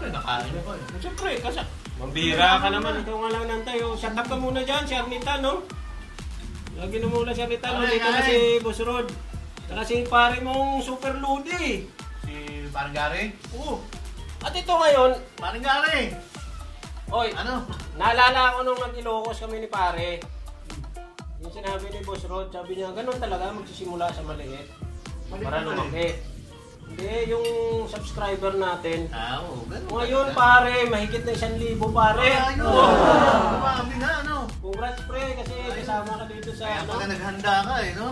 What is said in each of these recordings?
Siyempre, nakain ako eh. Siyempre, kasi mambira ka naman. Ikaw nga lang nantay. Shut up ka muna dyan, si Arnita, no? Lagi na muna si Arnita, no? Dito na si Boss Rod. Saka si pare mong Super Ludi. Si Parang Gary? Oo. At ito ngayon, Parang Gary! oy, Ano? naalala ko nung nag-Ilocos kami ni pare. Yung sinabi ni Boss Rod, sabi niya, ganun talaga magsisimula sa maliit. Para lumaki. Hindi, yung subscriber natin. Oo, ganun. Ngayon pare, mahigit na 1,000 pare. Ayun! Marami na, ano? Congrats pre, kasi kasama ka dito sa Kaya ano. pala naghanda ka eh, no?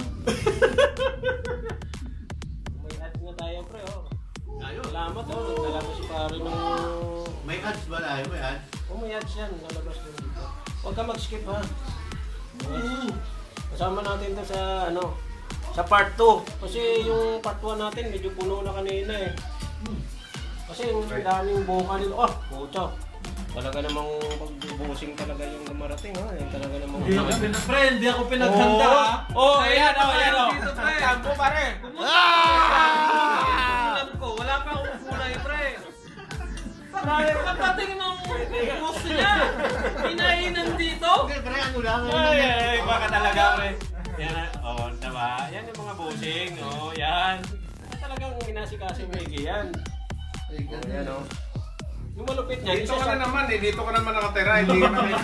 May ads na tayo pre, oh. Ayun. Salamat oh, nagdala mo si pare nung... May ads ba tayo? May ads? Oh, may ads yan, lalabas din dito. Huwag ka mag-skip ha. Yes. Kasama natin to sa ano, sa part 2. Kasi yung part 1 natin medyo puno na kanina eh. Kasi yung daming buka nila. Oh, puto. Talaga namang pagbubusing talaga yung dumarating ha. Yung talaga namang... Hindi ako pinaghanda ha. Oh, ayan o, ayan o. Dito, pre. Kampo pare. Alam ko, wala pa akong kulay, pre. Pagdating ng gusto niya, hinainan dito. Okay, pre, ang ulang. Ay, baka talaga pre. Yan, oh, diba? Yan yung mga busing, oh, yan. Talagang inasikaso yung Miggy yan. Oh, yan, oh. Yung malupit niya, Dito ka na naman eh, dito ka naman nakatira, hindi ka naman.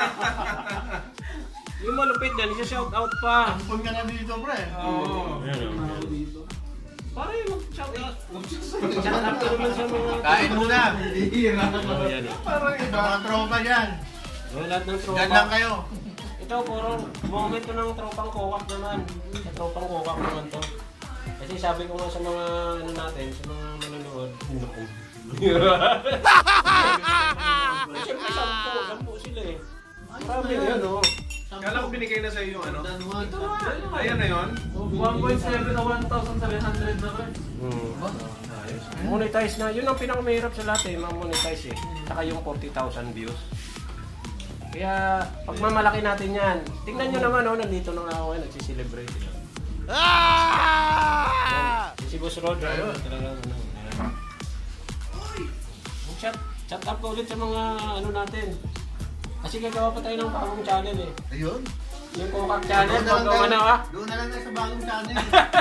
yung malupit niya, isa-shout out pa. Ampun ka na dito, pre. Oo. Yan, oh. Pare, mag-shout out. Shout out ka naman sa mga... Kain muna. Oh, yan, oh. Parang iba. Mga tropa dyan. Oh, lahat ng tropa. Dyan lang kayo. Ito, puro moment to ng tropang kokak naman. Sa tropang kokak naman to. Kasi sabi ko nga sa mga ano natin, sa mga manonood, siyempre, 10 sila eh. Marami na yun, oh. Kala ko binigay na sa iyo yung ano. Ito Ayan na yun. 1.7 na 1,700 na, pre. Monetize na. Yun ang pinakamahirap sa lahat eh, ma-monetize eh. Saka yung 40,000 views. Kaya, pag mamalaki natin yan, tingnan nyo naman, oh, nandito na nga ako, nagsiselebrate sila. Si Boss Rod, talagang ano. Chat up ulit sa mga ano natin. Kasi gagawa pa tayo ng bagong channel eh. Ayun. Yung Kokak channel, bago ano ah. Doon na lang tayo sa bagong channel.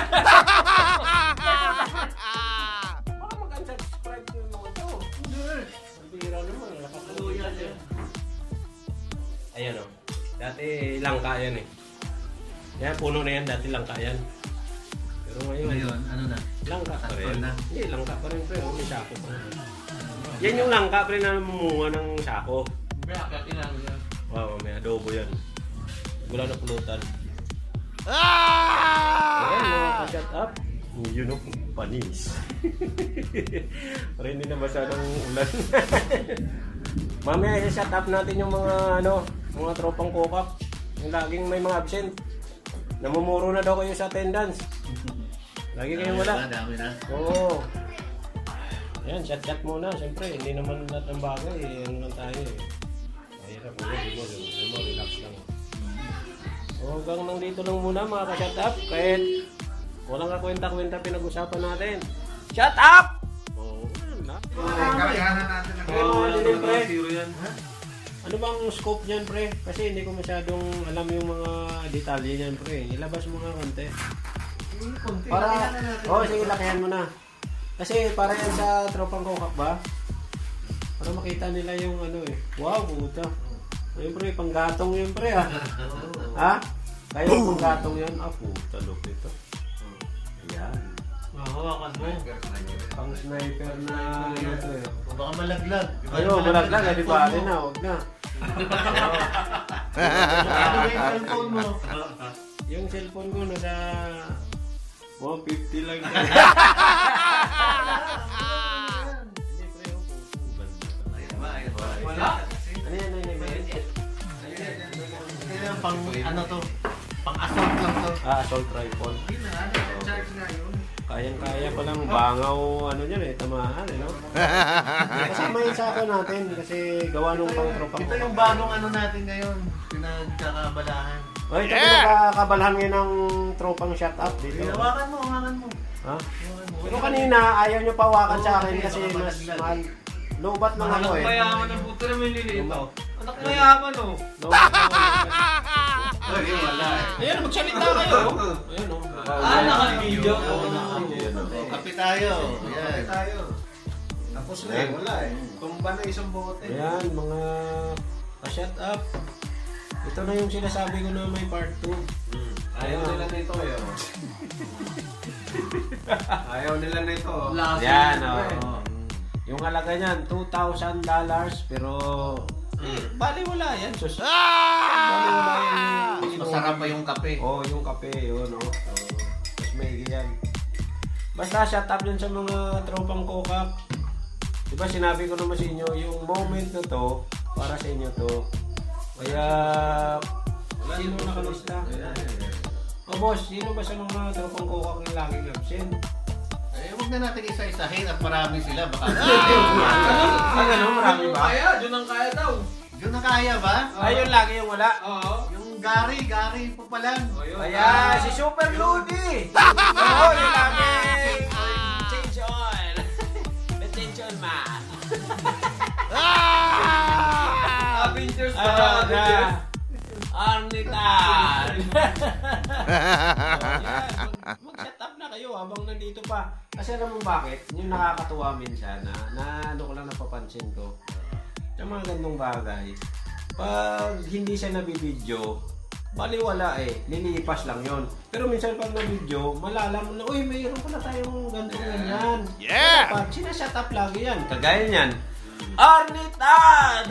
Baka mag-unsubscribe yung mga to. Pambira naman, lakas ng yan eh. Ayan o. Dati langka yan eh. Yan, puno na yan, dati langka yan. Pero ngayon, ano na? langka pa rin. Sakto na. Hindi, langka pa rin pero may sako pa rin. Yan yung langka pa rin na mamunga ng sako. Pre, akatin namin yan. Wow, may adobo yan. Wala na pulutan. Ayan, mga ka-shut up. Yun o, panis. Pero hindi na masyadong ulan. Mamaya i-shut up natin yung mga ano, mga tropang kokak. Yung laging may mga absent. Namumuro na daw kayo sa attendance. Lagi kayong wala. Dami na. Oo. Ayan, chat muna. Siyempre, hindi naman lahat ng bagay. Ano lang tayo eh. Mahirap mo, di mo, relax lang. So, hanggang nang dito lang muna mga ka-shut up. Kahit walang kakwenta-kwenta pinag-usapan natin. Shut up! Oo, na. Kakayanan natin ang Pre, ano bang scope niyan, pre? Kasi hindi ko masyadong alam yung mga detalye niyan, pre. Ilabas mo nga konti. Para, sige, lakihan mo na. Kasi para yan sa tropang kokak ba? Para makita nila yung ano eh. Wow, puta. Ayun pre, panggatong yun pre ah. Ha? Kaya panggatong yan. Ah, puta, look ito. Ayan. Hawakan mo. Pang sniper na ano pre. Baka malaglag. Ayun, malaglag. Hindi pa rin na, huwag na. Ano ba yung cellphone mo? Yung cellphone ko nasa 150 lang. Wala? Ano yan? Kaya pang ano to? Pang assault lang to. Assault rifle. Kayang-kaya pa lang bangaw ano niyan eh, tamahan eh, no? Kasama yun sa ako natin kasi gawa nung pang tropa ko. Ito yung bagong ano natin ngayon. Pinagkakabalahan. O, ito pinagkakabalahan ngayon ng tropang shut up dito. Hawakan mo. Ha? Pero kanina ayaw nyo pawakan sa akin kasi mas Lobat lang ako Anak eh. mayaman ng puto naman nilito. Anak mayaman oh. Lobat lang ako. Ay, wala eh. Ayan, magsalita kayo. Ayan o. Naka-video. Kape tayo. Kaya Yan. tayo. Tapos na eh, wala eh. Tumba na isang bote. Ayan, mga pa-shut up. Ito na yung sinasabi ko na may part 2. Ayaw nila nito eh. oh. Ayaw nila nito. Yan o. Yung halaga niyan, $2,000 pero bali wala yan. Sus. Bali wala yan. Mas masarap pa yung kape. Oh, yung kape, yun o. Mas maigi yan. Basta shut up yan sa mga tropang kokak. Diba sinabi ko naman sa inyo, yung moment na to, para sa inyo to. Kaya, sino nakalista? O boss, sino ba sa mga tropang kokak yung laging absent? Eh, huwag na natin isa-isahin at marami sila. Baka Ano, marami ba? Kaya, Jun ang kaya daw. yun na kaya ba? Ayun lagi yung wala. Oo. Yung Gary po pa lang. Kaya, si Super Ludi! Oo, yung lagi! Change oil! The change oil man! Avengers pa. Ano na? Avengers. Arnitan! Mag-shut up na kayo habang nandito pa. Kasi alam mo bakit? Yung nakakatuwa minsan na ano ko lang napapansin ko. Sa mga gandong bagay, pag hindi siya nabibidyo, baliwala eh. Lilipas lang yon. Pero minsan pag nabidyo, malalaman mo na, uy, mayroon pala tayong ganyan. Yeah! Pag sinashut up lagi yan. Kagaya niyan, Arnitan!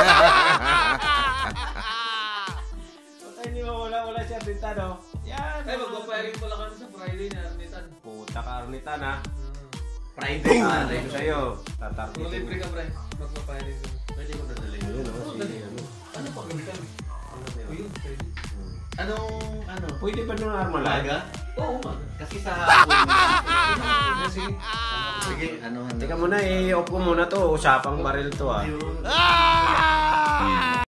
Hindi mo wala siya Arnitan, no? Yan. Ay, magpapayarin pala kami sa Friday na Arnitan. Puta ka, Arnitan, ha? Friday. Sabi ko sa'yo, Kung tatargetin. libre ka, pre. Magpapayarin kami. Pwede ko nadalhin. Ayun, no? Sige, ano? Ano pa kami kami? Ayun, pwede. Anong Pwede ba nung Armalite? Umaga? Oo, man. Kasi sa hapon. Sige, ano. Teka muna, i-off ko muna to. Usapang baril to, ha? Yun.